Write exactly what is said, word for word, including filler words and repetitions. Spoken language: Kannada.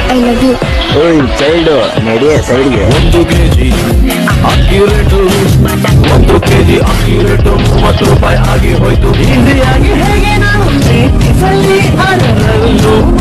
I love you. ಓಯ್ ಚೈಲ್ಡ್ ನಡೆಯ ಸೈಡ್ಗೆ. ಒಂದು ಕೆಜಿ ಅಕ್ಕಿ ರೇಟು ಒಂದು ಕೆಜಿ ಅಕ್ಕಿ ರೇಟು ಮೂವತ್ತು ರೂಪಾಯಿ ಆಗಿ ಹೋಯ್ತು. ಈಸಿಯಾಗಿ ಹೇಗೆ ನಾವು